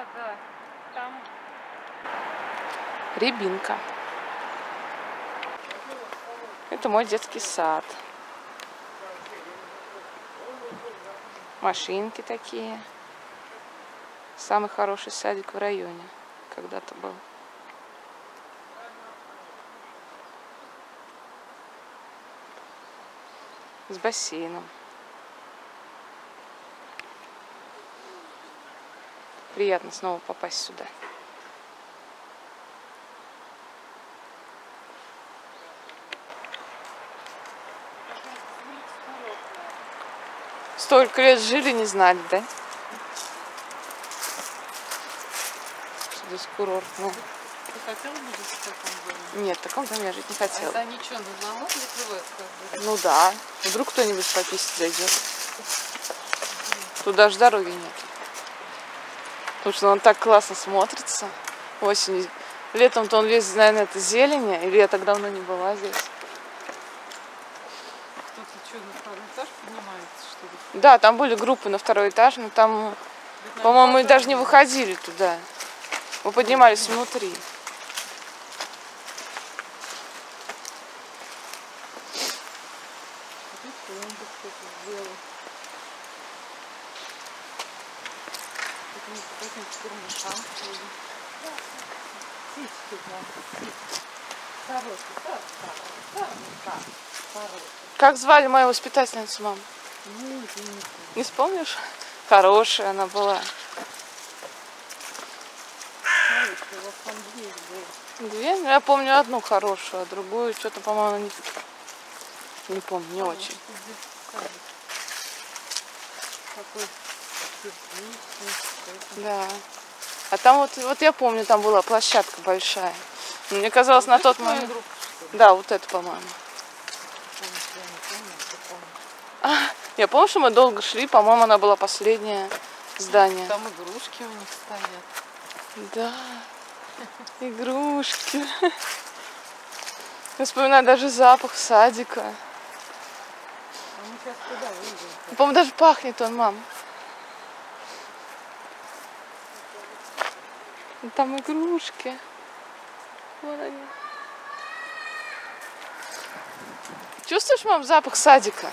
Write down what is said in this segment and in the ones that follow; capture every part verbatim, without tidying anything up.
Да, там. Рябинка. Это мой детский сад. Машинки такие. Самый хороший садик в районе когда-то был. С бассейном. Приятно снова попасть сюда. Столько лет жили, не знали, да? Здесь курортно. Ты хотела бы жить в таком доме? Нет, в таком доме я жить не хотела. А это они что, на замок закрывают как бы? Ну да. Вдруг кто-нибудь пописать зайдет. Тут даже дороги нет. Потому что он так классно смотрится осенью. Летом-то он весь, наверное, это зелень. Или я так давно не была здесь. Кто-то что, на второй этаж поднимается, что ли? Да, там были группы на второй этаж, но там, по-моему, мы даже не выходили туда. Мы поднимались внутри. Как звали мою воспитательницу, мам? Не вспомнишь? Хорошая она была. Две? Ну, я помню одну хорошую, а другую что-то, по-моему, не... не помню, не очень. Да. А там вот, вот я помню, там была площадка большая. Но мне казалось, на тот момент... Да, вот это, по-моему. А, я помню, что мы долго шли, по-моему, она была последнее здание. Там игрушки у них стоят. Да, игрушки. Я вспоминаю даже запах садика. А мы сейчас куда выйдем? По-моему, даже пахнет он, мам. Там игрушки. Вон они. Чувствуешь, мам, запах садика?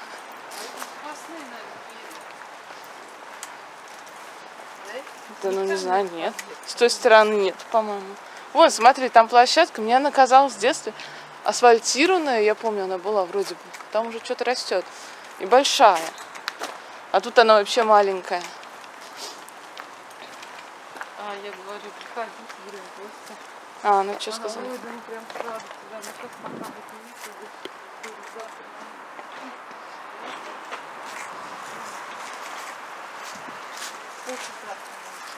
Да, ну не знаю, нет. С той стороны нет, по-моему. Вон, смотри, там площадка. Мне она казалась в детстве асфальтированная, я помню, она была вроде бы. Там уже что-то растет. И большая. А тут она вообще маленькая. А, я говорю, приходите, говорю, в гости. А, ну что сказать? Ой, да, ну прям сразу туда, ну как пока вот не видите, завтра. Очень классно.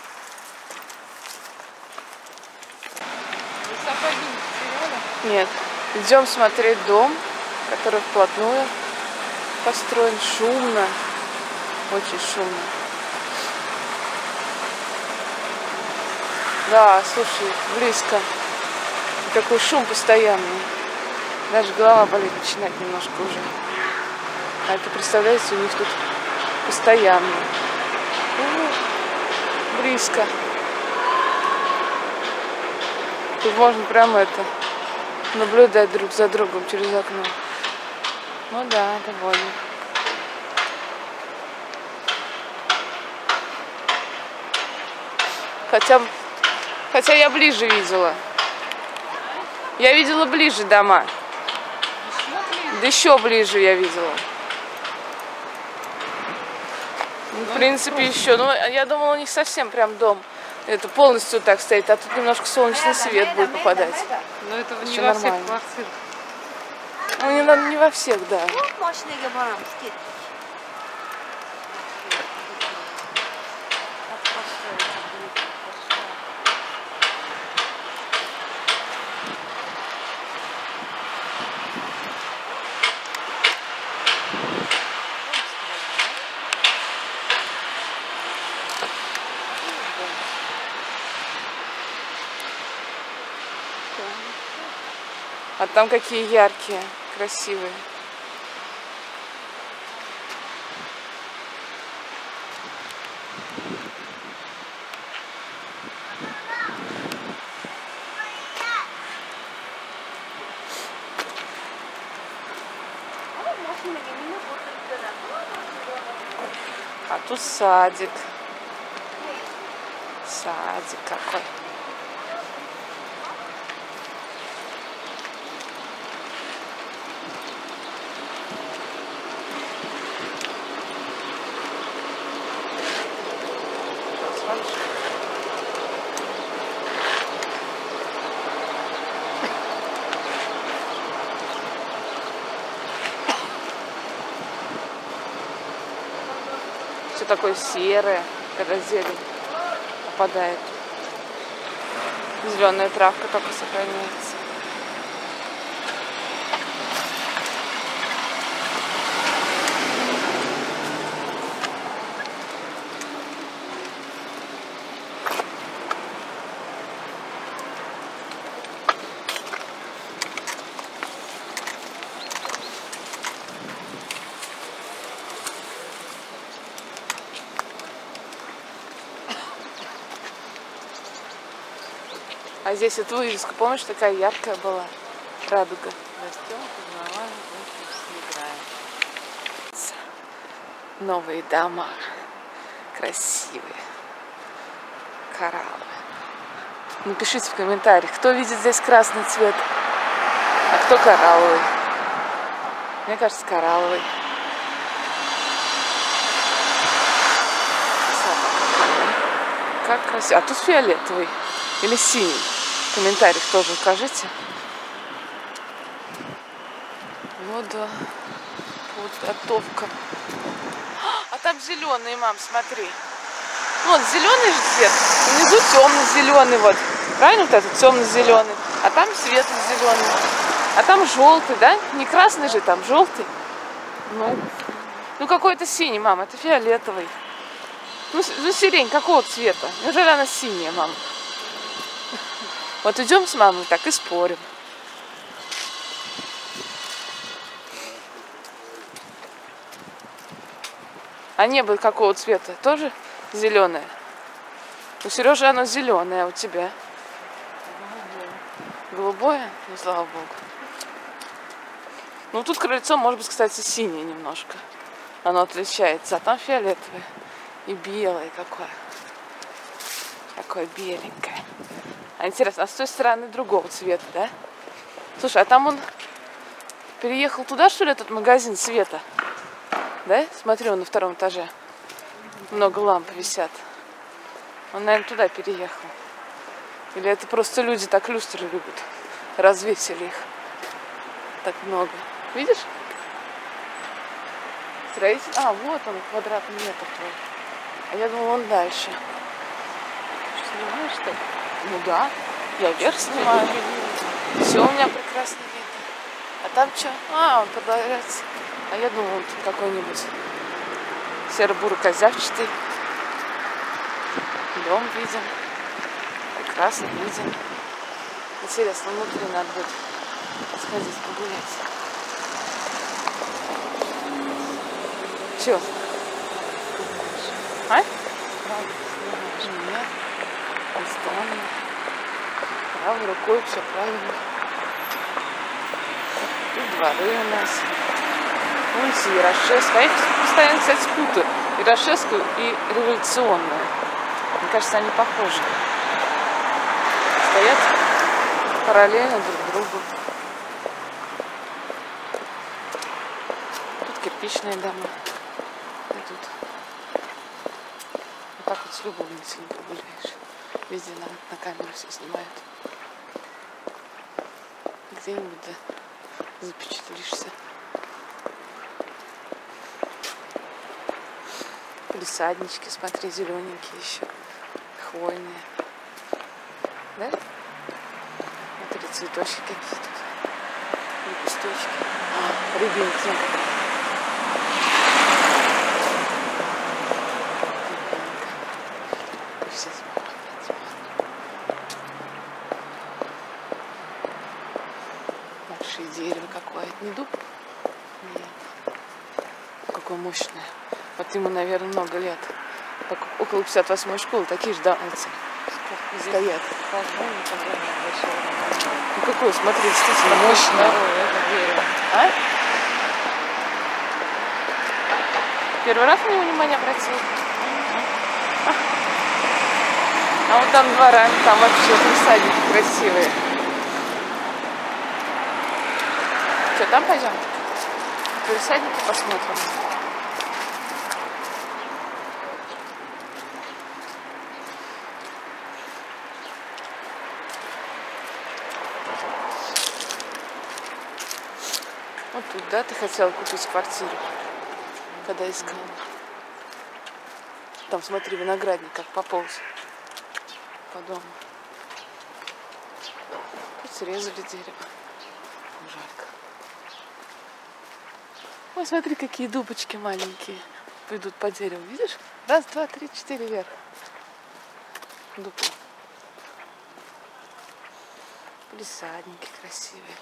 Вы сапоги не потеряли? Нет. Идем смотреть дом, который вплотную построен. Шумно. Очень шумно. Да, слушай, близко. Такой шум постоянный. Даже голова болеть начинает немножко уже. А это, представляете, у них тут постоянно. У-у-у. Близко. Тут можно прямо это наблюдать друг за другом через окно. Ну да, довольно. Хотя, хотя я ближе видела. Я видела ближе дома. Да еще ближе я видела. Ну, в принципе, еще. Ну, я думала, у них совсем прям дом. Это полностью так стоит, а тут немножко солнечный свет будет попадать. Но этого не Всё во нормально. всех квартирах. Ну, не, надо, не во всех, да. А там какие яркие, красивые. тут садик. Садик какой. Смотришь? Все такое серое, когда зелень опадает. Зеленая травка только сохраняется. А здесь вот вывеска, помнишь, такая яркая была? Радуга. Растем, познаваем, учимся, играем. Новые дома. Красивые. Кораллы. Напишите в комментариях, кто видит здесь красный цвет, а кто коралловый. Мне кажется, коралловый. Как красиво. А тут фиолетовый или синий. В комментариях тоже укажите. Вот да. Подготовка. А там зеленый, мам, смотри. Вот зеленый же цвет. Внизу темно-зеленый вот. Правильно, вот этот темно-зеленый. А там светло-зеленый. А там желтый, да? Не красный же, там желтый. Ну, ну какой-то синий, мам. Это фиолетовый. Ну, ну сирень какого цвета? Неужели она синяя, мам? Вот идем с мамой так и спорим. А небо какого цвета? Тоже зеленое? У Сережи оно зеленое, а у тебя? Голубое? Ну, слава богу. Ну, тут крыльцо, может быть, кстати, синее немножко. Оно отличается. А там фиолетовое. И белое какое. Такое беленькое. А интересно, а с той стороны другого цвета, да? Слушай, а там он переехал туда, что ли, этот магазин света? Да? Смотри, он на втором этаже. Много ламп висят. Он, наверное, туда переехал. Или это просто люди так люстры любят. Развесили их. Так много. Видишь? Строитель. А, вот он, квадратный метр твой. А я думала, он дальше. Снимаешь, что ли? Ну да. Я вверх снимаю. Все у меня прекрасно видно. А там что? А, он продается. А я думала, он тут какой-нибудь серо-буро-козявчатый. Дом виден. Прекрасно виден. Интересно, внутри надо будет сходить погулять. Че? А? Нет. Не стану. Правой рукой все правильно. Тут дворы у нас. Улица Ярошевская. Я их постоянно, кстати, путаю. Ярошевскую и Революционную. Мне кажется, они похожи. Стоят параллельно друг другу. Тут кирпичные дома. И тут. Вот так вот с любовницей не погуляешь. Везде на, на камеру все снимают. Где-нибудь да, запечатлишься. Палисаднички, смотри, зелененькие еще. Хвойные. Да? Смотри, цветочки какие тут. Лепесточки. Рябинки. Все смотрят. Большие дерево какое. Это не дуб? Нет. Какое мощное. Вот ему, наверное, много лет. Так, около пятьдесят восьмой школы такие же, да, эти стоят. Ну какой, смотри, действительно мощный. А? Первый раз на него внимание обратил? там дворами, там вообще присадники красивые. Что, там пойдем? Присадники посмотрим. Вот тут, да, ты хотела купить квартиру, когда искала? Там, смотри, виноградник как пополз по дому. Тут срезали дерево. Жарко. Ой, смотри, какие дубочки маленькие идут по дереву. Видишь? Раз, два, три, четыре вверх. Дуб. Палисадники красивые.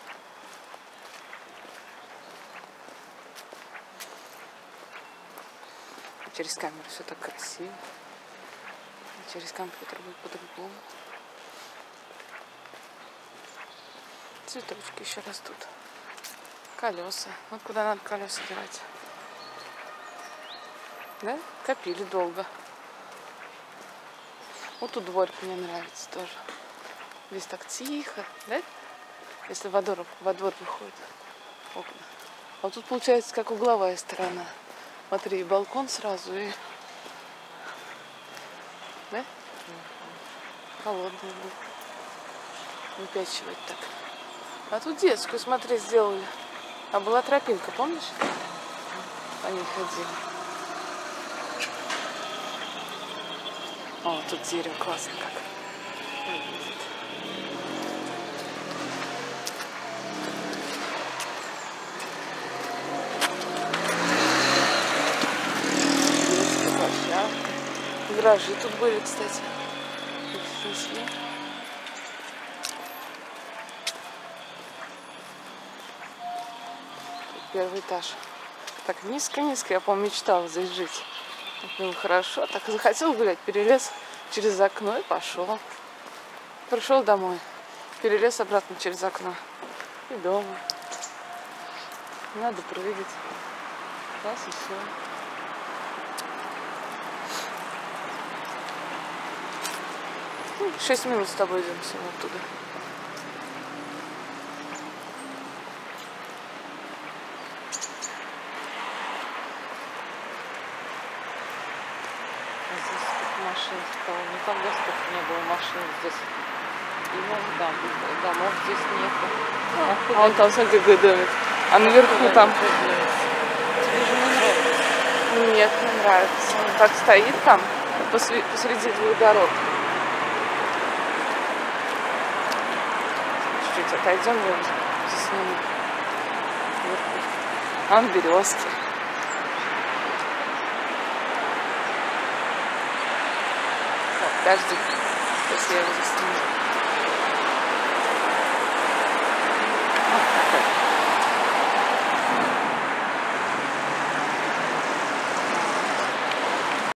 Через камеру все так красиво. А через компьютер будет по-другому. Цветочки еще растут. Колеса. Вот куда надо колеса девать. Да? Копили долго. Вот тут дворик мне нравится тоже. Здесь так тихо, да? Если во двор, во двор выходит окна. А вот тут получается как угловая сторона. Смотри, балкон сразу и... Да? Холодный был. Выпячивает так. А тут детскую, смотри, сделали. А была тропинка, помнишь? По ней ходили. О, тут дерево классно как выглядит. Детская площадка. Гаражи тут были, кстати. Их снесли. Первый этаж. Так низко-низко, я, по-моему, мечтала здесь жить. Так было хорошо. Так захотел гулять, перелез через окно и пошел. Пришел домой. Перелез обратно через окно. И дома. Надо прыгать. Раз и все. Ну, шесть минут с тобой идем всего оттуда. Машин стало. Никогда столько не было машин здесь. И может, да, домов здесь нету. А он там, смотри, какой домик. А наверху там... Тебе же не нравится. Нет, не нравится. Он так стоит там, посреди, посреди двух дорог. Чуть-чуть отойдем, я засниму. А он березки. Подожди, сейчас я его засниму.